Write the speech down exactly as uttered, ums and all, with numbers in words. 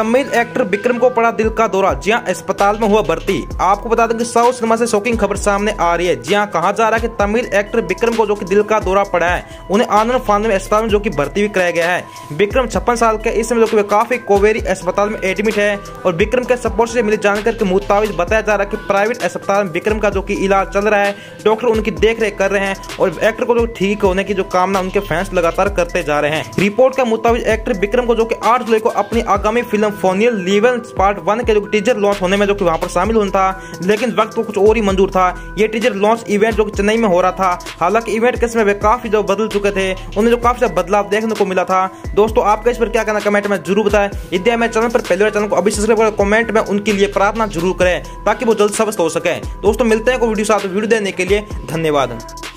Tamil actor Vikram को पड़ा दिल का दौरा, जी हां अस्पताल में हुआ भर्ती। आपको बता दें कि साउथ सिनेमा से शॉकिंग खबर सामने आ रही है। जी हां कहा जा रहा है कि तमिल एक्टर विक्रम को जो कि दिल का दौरा पड़ा है, उन्हें आनंद फानंद में अस्पताल में जो कि भर्ती भी कराया गया है। विक्रम छप्पन साल के इस समय जो कि काफी कोवेरी अस्पताल में एडमिट है और विक्रम के सपोर्ट से मिली जानकारी के मुताबिक बताया जा रहा है कि प्राइवेट अस्पताल में विक्रम का जो कि इलाज चल रहा है, डॉक्टर उनकी देख रेख कर रहे हैं और एक्टर को जो ठीक होने की जो कामना उनके फैंस लगातार करते जा रहे हैं। रिपोर्ट के मुताबिक एक्टर विक्रम को जो कि आठ जुलाई को अपनी आगामी फिल्म फोनियल लीवन पार्ट वन के जो टीजर लॉन्च होने में जो कि वहां पर शामिल होना था, लेकिन वक्त को कुछ और ही मंजूर था। ये टीजर लॉन्च इवेंट जो कि चेन्नई में हो रहा था, हालांकि इवेंट के समय वे काफी जो बदल चुके थे, उन्हें जो काफी ज्यादा बदलाव देखने को मिला था। दोस्तों आपका इस पर क्या कहना कमेंट में जरूर बताएं। यदि हमें चैनल पर पहले चैनल को अभी सब्सक्राइब कर कमेंट में उनके लिए प्रार्थना जरूर करें ताकि वो जल्द स्वस्थ हो सके। दोस्तों मिलते हैं को वीडियो साथ वीडियो देने के लिए धन्यवाद।